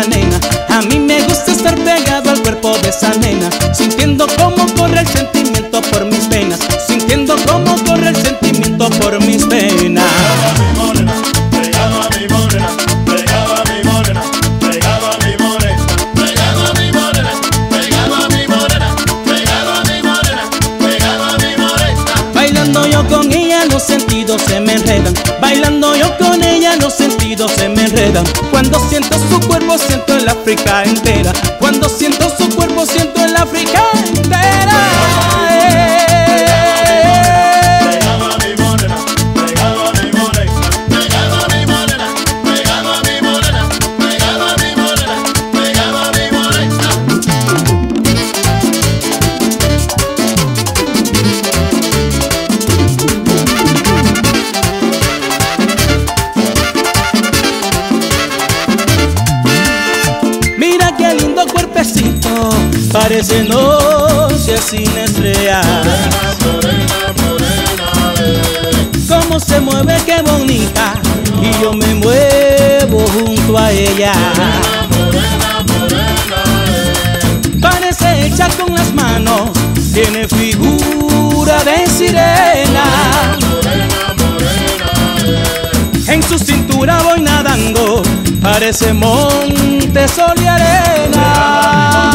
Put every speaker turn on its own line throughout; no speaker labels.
esa nena. A mí me gusta estar pegado al cuerpo de esa nena, sintiendo cómo corre el sentimiento por mis venas, sintiendo cómo corre el sentimiento por mis venas.
Pegado a mi morena, pegado a mi morena, pegado a mi morena, pegado a mi morena, pegado a mi morena, pegado a mi morena, pegado a mi morena.
Bailando yo con ella los sentidos se me enredan, bailando yo con ella los sentidos se me enredan. Cuando siento su cuerpo siento el África entera, cuando siento su cuerpo siento el África entera. Parece noche sin estrellas.
Morena, morena,
cómo se mueve, qué bonita, y yo me muevo junto a ella.
morena, morena,
Parece hecha con las manos, tiene figura de sirena.
morena, morena,
En su cintura voy nadando, parece monte, sol y arena.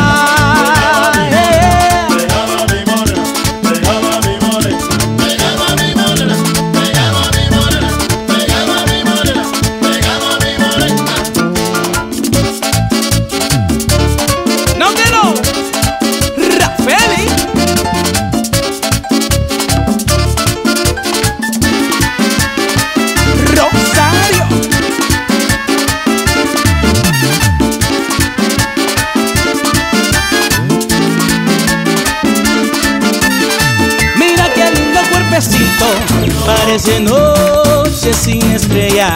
Parece noche sin estrellas.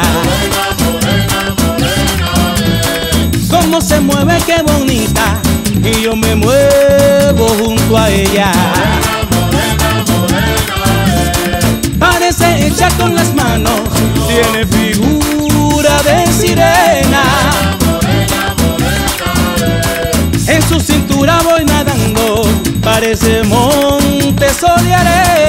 Cómo se mueve, qué bonita, y yo me muevo junto a ella. Parece hecha con las manos, tiene figura de sirena. En su cintura voy nadando, parece monte, sol y arena.